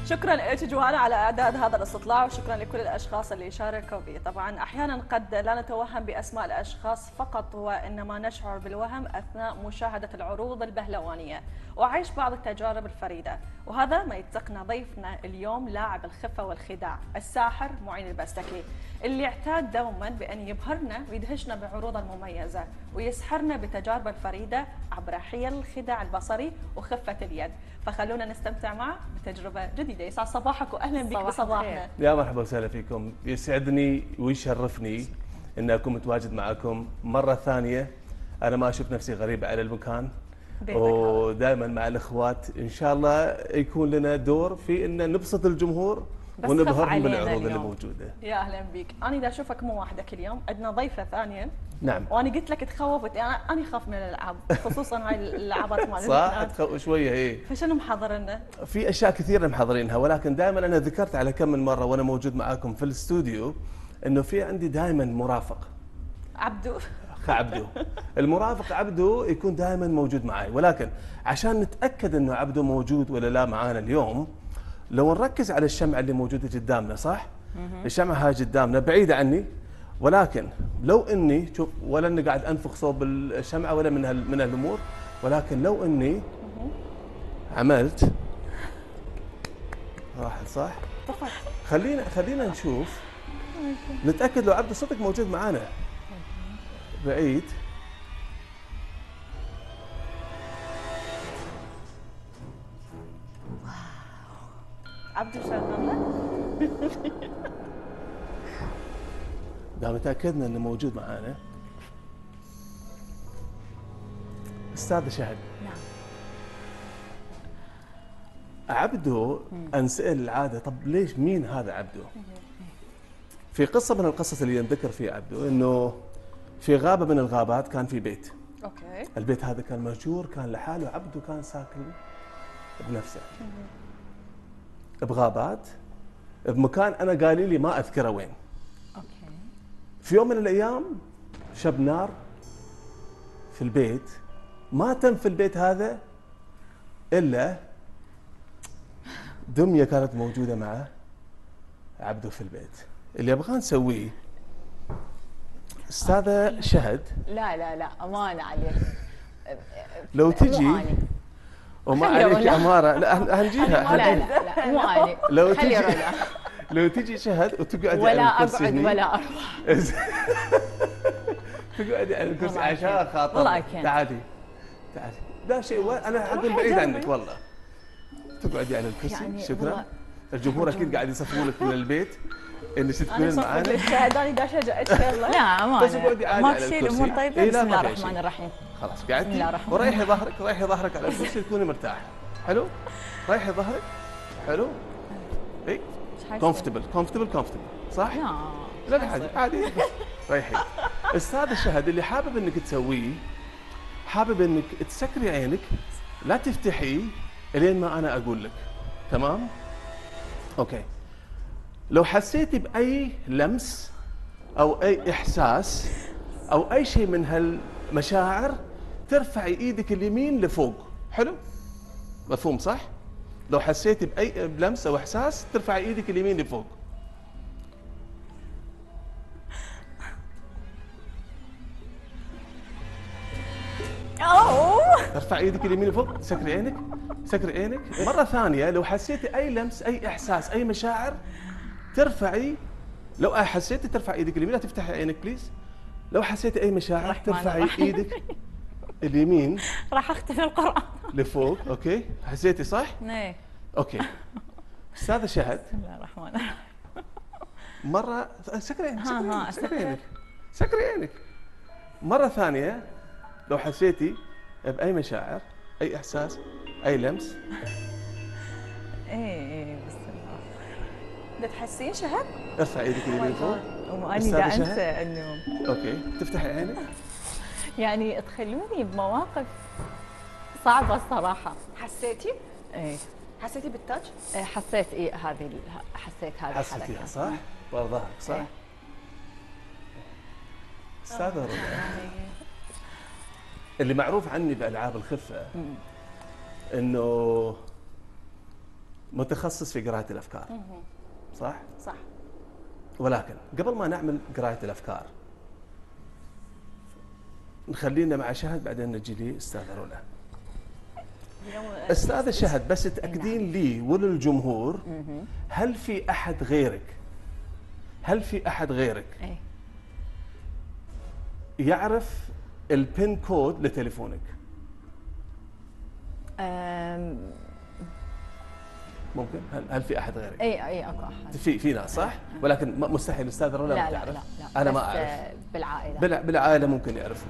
شكرا لك جوانا على اعداد هذا الاستطلاع، وشكرا لكل الاشخاص اللي شاركوا به. طبعا احيانا قد لا نتوهم باسماء الاشخاص فقط، وانما نشعر بالوهم اثناء مشاهده العروض البهلوانيه وعيش بعض التجارب الفريده، وهذا ما يتقنا ضيفنا اليوم لاعب الخفه والخداع الساحر معين البستكي، اللي اعتاد دوما بان يبهرنا ويدهشنا بعروضه المميزه ويسحرنا بتجاربه الفريده عبر حيل الخداع البصري وخفه اليد. فخلونا نستمتع معه بتجربه جديده. يسعد صباحك واهلا بك بصباحنا. يا مرحبا وسهلا فيكم، يسعدني ويشرفني ان اكون متواجد معكم مره ثانيه. انا ما اشوف نفسي غريب على المكان، ودائما مع الاخوات ان شاء الله يكون لنا دور في ان نبسط الجمهور ونبهرهم بالعروض اللي موجوده. يا اهلا بك. انا اذا اشوفك مو وحدك اليوم، عندنا ضيفه ثانيه. نعم. وانا قلت لك تخوف، انا اخاف من الالعاب خصوصا هاي اللعبات مالتنا. صح تخوف شويه. ايه فشنو محضر لنا؟ في اشياء كثيره محضرينها، ولكن دائما انا ذكرت على كم من مره وانا موجود معاكم في الاستوديو انه في عندي دائما مرافق عبدو. عبدو المرافق عبدو يكون دائما موجود معي، ولكن عشان نتاكد انه عبدو موجود ولا لا معانا اليوم، لو نركز على الشمعه اللي موجوده قدامنا، صح؟ الشمعه هاي قدامنا بعيده عني، ولكن لو اني شوف، ولا اني قاعد انفخ صوب الشمعه ولا من هالامور، ولكن لو اني عملت راحت، صح؟ طفت. خلينا نشوف نتاكد لو عبد صدق موجود معانا بعيد. عبدو شغله. دام تاكدنا انه موجود معانا، استاذ شهد. نعم. عبدو انسال العاده، طب ليش مين هذا عبدو؟ في قصه من القصص اللي ينذكر فيها عبدو انه في غابه من الغابات كان في بيت. اوكي. البيت هذا كان مهجور، كان لحاله، عبدو كان ساكن بنفسه بغابات، بمكان انا قالي لي ما اذكره وين. اوكي. في يوم من الايام شب نار في البيت، ما تم في البيت هذا الا دميه كانت موجوده مع عبده في البيت. اللي ابغى نسويه استاذه شهد، لا امانه عليك. لو تجي وما عليك اماره، لا هنجيها. لا مو اني. لو تجي لو تجي شهد وتقعدي ولا على الكرسي اقعد ولا اروح. تقعدي على الكرسي عشان خاطر. تعالي لا شيء، انا اقول بعيد عنك والله. تقعدي على الكرسي يعني شكرا. الجمهور اكيد قاعد يصفوا لك من البيت انك تكونين معانا. انا دا شجعتك والله. لا امانه بس اقعدي عادي ما تصير الامور طيبه. بسم الله الرحمن الرحيم. خلاص قعدتي وريحي ظهرك على الكرسي تكوني مرتاحه. حلو؟ ريحي ظهرك. حلو؟ اي كومفتبل صح؟ لا عادي ريحي. استاذ الشهد اللي حابب انك تسويه، حابب انك تسكري عينك، لا تفتحيه الين ما انا اقول لك. تمام؟ اوكي. لو حسيتي باي لمس او اي احساس او اي شيء من هالمشاعر، ترفعي ايدك اليمين لفوق. حلو؟ مفهوم صح؟ لو حسيتي باي لمس او احساس ترفعي ايدك اليمين لفوق. ارفعي ايدك اليمين لفوق، سكري عينك. مره ثانيه لو حسيتي اي لمس اي احساس اي مشاعر، ترفعي، لو حسيتي ترفع ايدك اليمين، لا تفتحي عينك بليز. لو حسيتي اي مشاعر ترفعي ايدك اليمين. راح اختم القران لفوق. اوكي حسيتي صح؟ ايه. اوكي. استاذه شهد، بسم الله الرحمن الرحيم. مره سكري عينك. مره ثانيه لو حسيتي باي مشاعر اي احساس اي لمس. ايه بسم الله. بدك تحسين شهد؟ ارفع ايدك اليمين فوق. واني دا انسى انه. اوكي تفتحي عينك. يعني تخلوني بمواقف صعبه الصراحه. حسيتي؟ ايه. حسيتي بالتاتش؟ حسيت حسيت هذه الحركه. حسيتيها صح؟ ورا ظهرك صح؟ إيه. استاذه رؤيا، اللي معروف عني بالعاب الخفه انه متخصص في قراءة الأفكار، صح؟ صح. ولكن قبل ما نعمل قراءة الأفكار نخلينا مع شهد بعدين نجي لي أستاذة رولا. أستاذة شهد بس تأكدين لي وللجمهور، هل في أحد غيرك إيه. يعرف البين كود لتليفونك؟ ممكن. هل في احد غيرك؟ اي اكو احد. في ناس صح؟ ولكن مستحيل الاستاذ رولا ما تعرف. لا انا ما اعرف. بالعائله. بالعائله ممكن يعرفوا.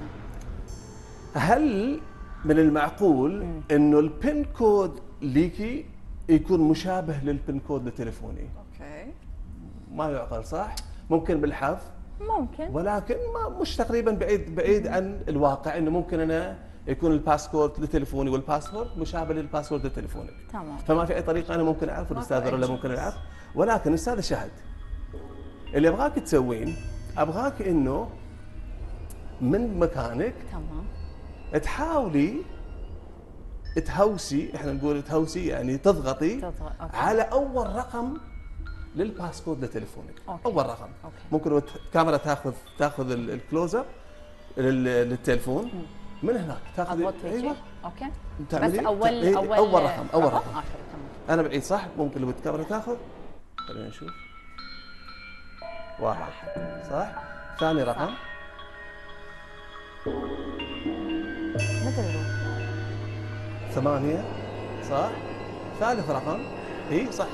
هل من المعقول انه البين كود ليكي يكون مشابه للبين كود لتليفوني؟ اوكي. ما يعقل صح؟ ممكن بالحظ، ممكن، ولكن مش تقريبا بعيد عن الواقع، انه ممكن انا يكون الباسكورد لتليفوني والباسورد مشابه للباسورد لتليفونك. تمام. فما في اي طريقه انا ممكن اعرف والاستاذ رولا ممكن يعرف. ولكن استاذ شهد، اللي ابغاك تسوين، ابغاك انه من مكانك تمام تحاولي تهوسي، احنا نقول تهوسي يعني تضغطي على اول رقم للباسكود لتليفونك. أوكي. اول رقم. أوكي. ممكن الكاميرا تاخذ الكلوز اب للتليفون من هناك، تاخذ ايوه اوكي. بس تعملي اول رقم. تمام. انا بعيد صح؟ ممكن لو الكاميرا تاخذ، خلينا نشوف. 1 صح؟ ثاني رقم مثل 8 صح؟ ثالث رقم اي صح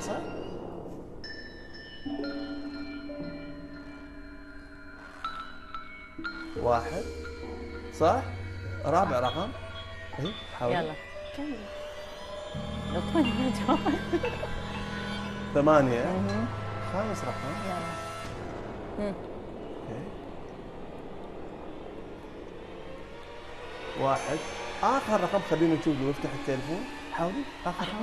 1 صح؟ رابع رقم اي حاول. يلا كمل. اعطوني مجال. 8 خامس رقم. يلا. اوكي. 1 اخر رقم. خلينا نشوف لو نفتح التليفون. حاولي اخر رقم.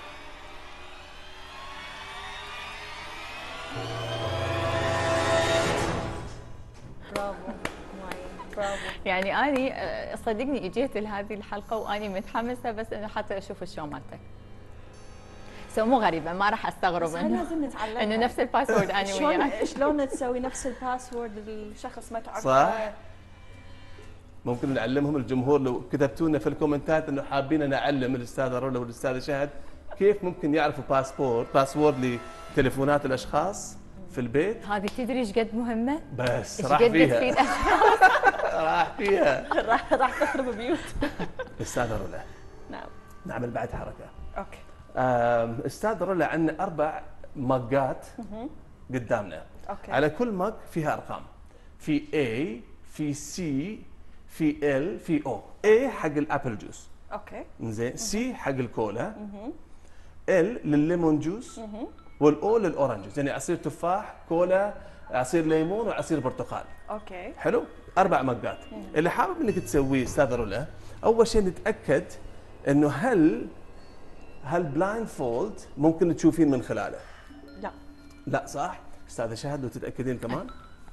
برافو برافو. يعني اني صدقني اجيت لهذه الحلقه واني متحمسه بس انه حتى اشوف الشو مالتك. مو غريبه، ما راح استغرب لازم نتعلم انه نفس الباسورد انا وياك. شلون تسوي نفس الباسورد للشخص ما تعرفه؟ صح. ممكن نعلمهم الجمهور لو كتبتوا لنا في الكومنتات انه حابين نعلم الاستاذه رولا والاستاذه شهد كيف ممكن يعرفوا باسورد لتليفونات الاشخاص في البيت. هذه تدري ايش قد مهمه؟ بس راح فيها. راح فيها. راح تخرب بيوت. استاذه رولا. نعم. نعمل بعد حركه. اوكي. استاذ رولا عندنا 4 مجات قدامنا. اوكي. على كل مج فيها ارقام. في A، في C، في L، في O. A حق الابل جوس. اوكي. زين. C حق الكولا. L للليمون جوس. والأو للأورنج جوس، يعني عصير تفاح، كولا، عصير ليمون وعصير برتقال. اوكي. حلو؟ 4 مجات. اللي حابب انك تسويه استاذ رولا، اول شيء نتاكد انه هل بلايند فولد ممكن تشوفين من خلاله؟ لا صح؟ استاذه شهد لو تتاكدين كمان؟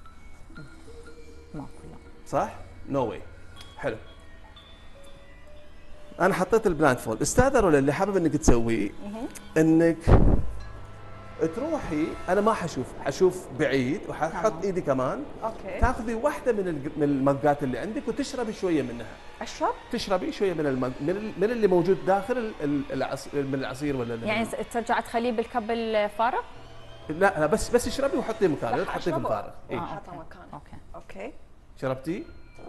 ماكو لا. صح؟ نو واي. حلو. انا حطيت البلايند فولد. استاذه رولا اللي حابب انك تسويه انك تروحي، انا ما حشوف بعيد وححط ايدي كمان. اوكي. تاخذي واحده من المجات اللي عندك وتشربي شويه منها. اشرب؟ تشربي شويه من من اللي موجود داخل من العصير ولا يعني ترجع تخليه بالكب الفارغ؟ لا بس اشربي وحطيه مكانه، لا تحطيه في الفارغ. حطه مكانه. اوكي. شربتي؟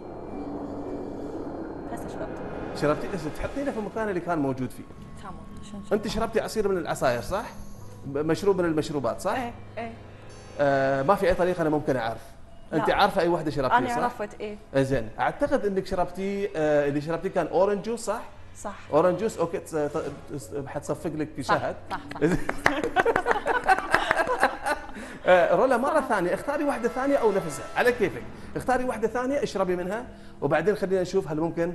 هسه شربتي تحطينه في المكان اللي كان موجود فيه. تمام. انت شربتي عصير من العصاير صح؟ مشروب من المشروبات صح؟ ايه. ما في اي طريقه انا ممكن اعرف. انت عارفه اي وحده شربتيه صح؟ انا عرفت ايه. زين. اعتقد انك اللي شربتيه كان اورنج جوس صح؟ صح. اورنج جوس. اوكي. حتصفق لك شهد. صح. رولا مره ثانيه اختاري واحده ثانيه او نفسها على كيفك. اختاري واحده ثانيه اشربي منها وبعدين خلينا نشوف هل ممكن.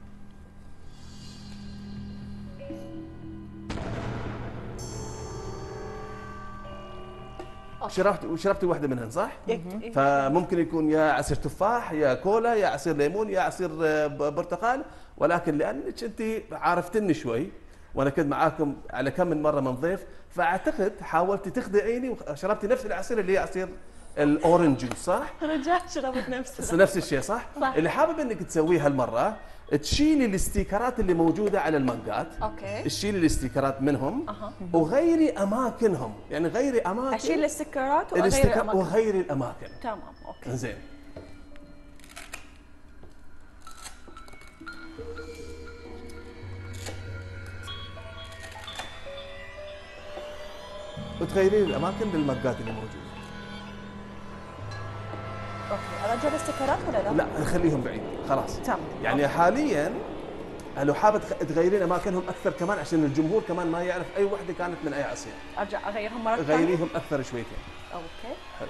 شربتي واحده منهن صح؟ فممكن يكون يا عصير تفاح يا كولا يا عصير ليمون يا عصير برتقال، ولكن لانك انت عارفتني شوي وانا كنت معاكم على كم من مره من ضيف، فاعتقد حاولتي تخدعيني وشربتي نفس العصير اللي هي عصير الاورنج جوس، صح؟ رجعت شربت نفس نفس الشيء، صح؟ اللي حابب انك تسويه هالمره تشيلي الاستيكرات اللي موجوده على المجات. اوكي. تشيلي الاستيكرات منهم وغيري اماكنهم، يعني غيري اماكن. اشيل الاستيكرات واغير الاماكن. وغيري الاماكن. تمام، اوكي. زين. وتغيرين الاماكن بالمجات اللي موجوده. اوكي، ارجع الاستيكرات ولا لا؟ لا، نخليهم بعيد خلاص. تمام. يعني حاليا لو حابه تغيرين اماكنهم اكثر كمان عشان الجمهور كمان ما يعرف اي وحده كانت من اي عصير. ارجع اغيرهم مره ثانيه؟ غيريهم اكثر شويتين. اوكي. حلو.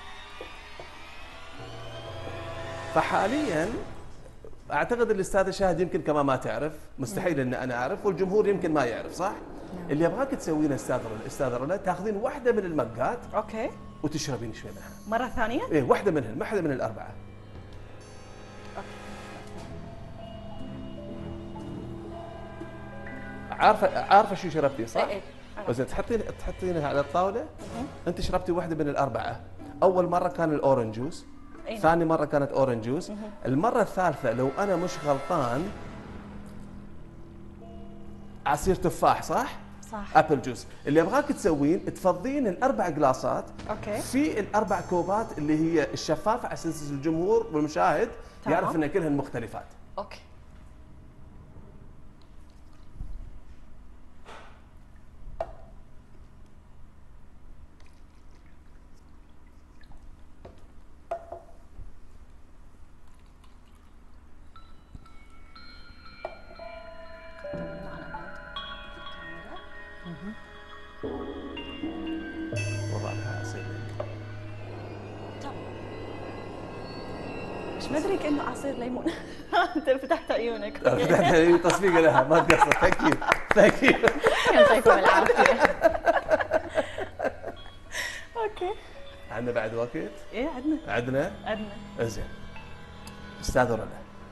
فحاليا اعتقد الاستاذه شاهد يمكن كمان ما تعرف، مستحيل ان انا اعرف، والجمهور يمكن ما يعرف، صح؟ اللي ابغاك تسوين استاذه رولا، تاخذين واحده من المجات اوكي وتشربين شوي منها. مره ثانيه؟ ايه، واحده منهم، واحده من الاربعه. عارفه شو شربتي، صح؟ ايه. زين، تحطينها على الطاوله. انت شربتي واحده من الاربعه. اول مره كان الاورنج جوس، ثاني مره كانت اورنج جوس، المره الثالثه لو انا مش غلطان عصير تفاح، صح؟ صح. ابل جوس. اللي ابغاك تسوين تفضين الاربع جلاسات اوكي في الاربع كوبات اللي هي الشفافه، على اساس الجمهور والمشاهد يعرف ان كلهن مختلفات. اوكي. وضعها عصير. مش مدري كأنه عصير ليمون. انت فتحت عيونك. فتحت تصفيق لها، ما تقصر. ثانك يو. يعطيكم العافيه. اوكي. عندنا بعد وقت؟ ايه عندنا. زين. استاذ رولا،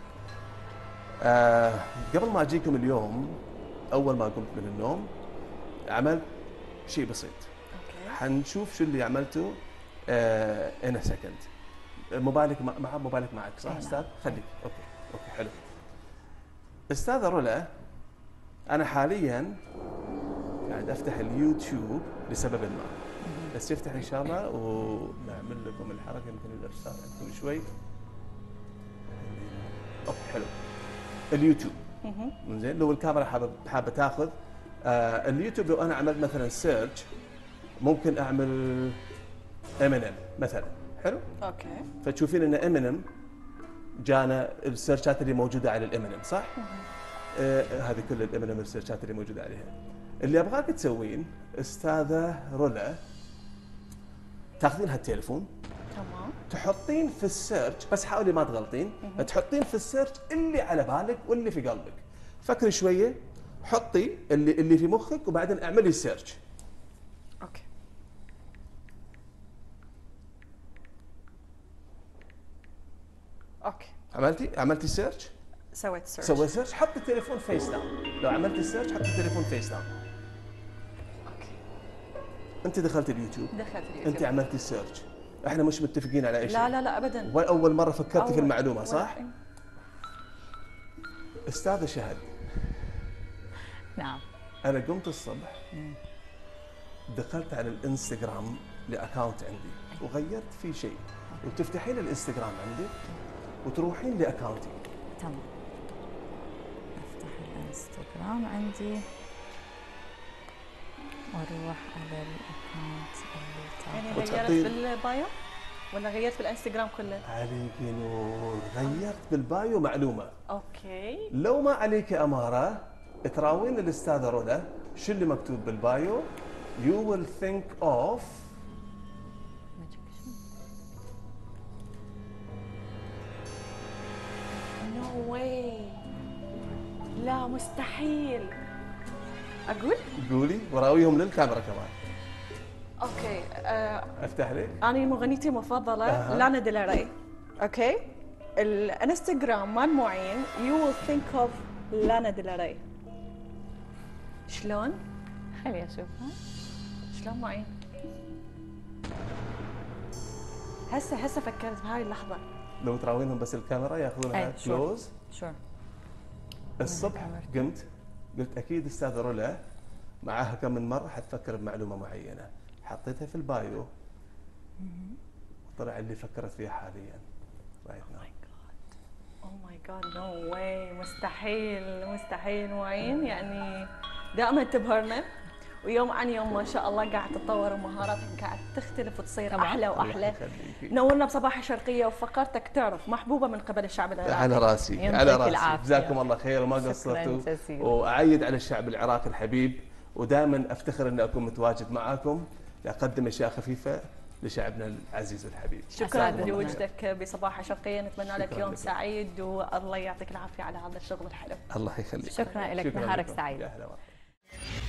قبل ما اجيكم اليوم، اول ما قمت من النوم عملت شيء بسيط. اوكي. حنشوف شو اللي عملته in a second. موبايلك موبايلك معك، صح استاذ؟ خليك. اوكي حلو. استاذة رولا، انا حاليا قاعد افتح اليوتيوب لسبب ما، بس يفتح ان شاء الله ونعمل لكم الحركه. يمكن الارسال عندكم شوي. اوكي حلو. اليوتيوب. زين، لو الكاميرا حابه تاخذ اليوتيوب، لو انا عملت مثلا سيرش ممكن اعمل امينيم مثلا. حلو. اوكي. فتشوفين ان امينيم جانا السيرشات اللي موجوده على الامينيم، صح؟ هذه كل الامينيم السيرشات اللي موجوده عليها. اللي ابغاك تسوين استاذه رولا، تاخذين هالتليفون، تمام، تحطين في السيرش، بس حاولي ما تغلطين، تحطين في السيرش اللي على بالك واللي في قلبك. فكري شويه، حطي اللي في مخك وبعدين اعملي سيرش. اوكي. اوكي. عملتي سيرش؟ سويت سيرش. سوي سيرش، حط التليفون فيس داون. لو عملتي سيرش حط التليفون فيس داون. اوكي. انت دخلت اليوتيوب، انت عملتي سيرش، احنا مش متفقين على اي شيء. لا ابدا. واول مره فكرتي في المعلومه، صح؟ استاذه شهد. نعم. انا قمت الصبح دخلت على الانستغرام لاكاونت عندي وغيرت فيه شيء، وتفتحين الانستغرام عندك وتروحين لاكاونتي. تمام. افتح الانستغرام عندي واروح على الاكونت اللي يعني غيرت بالبايو ولا غيرت بالانستغرام كله؟ عليك نور، غيرت بالبايو معلومه. اوكي. لو ما عليك اماره، تراوين الاستاذه رولا شو اللي مكتوب بالبايو. You will think of No way. لا مستحيل. اقول؟ قولي وراويهم للكاميرا كمان. اوكي. افتح لك. انا مغنيتي المفضله لانا ديل ري. اوكي. الانستغرام مال معين You will think of لانا ديل ري. شلون؟ خلي اشوفها. شلون معين؟ هسه فكرت بهاي اللحظة. لو تراوينهم بس الكاميرا ياخذونها أي، كلوز. شور. الصبح قمت قلت اكيد استاذ رولا معاها كم من مره حتفكر بمعلومه معينه، حطيتها في البايو وطلع اللي فكرت فيه حاليا. رايت ناو. اوه ماي جاد نو واي، مستحيل معين، يعني دائما تبهرنا، ويوم عن يوم ما شاء الله قاعد تتطور ومهاراتك قاعد تختلف وتصير طبعاً. احلى واحلى. يخليكي. نورنا بصباح شرقيه، وفقرتك تعرف محبوبه من قبل الشعب العراقي. على راسي يعطيك على راسي، العافية. جزاكم الله خير وما شكراً قصرتوا. جزيلاً. واعيد على الشعب العراقي الحبيب، ودائما افتخر اني اكون متواجد معاكم لاقدم اشياء خفيفه لشعبنا العزيز والحبيب. شكرا أسعد لوجودك بصباح شرقيه، نتمنى لك شكراً يوم لك. سعيد، والله يعطيك العافيه على هذا الشغل الحلو. الله يخليك. شكرا لك، نهارك لكم. سعيد. يا أهلا وسهلا.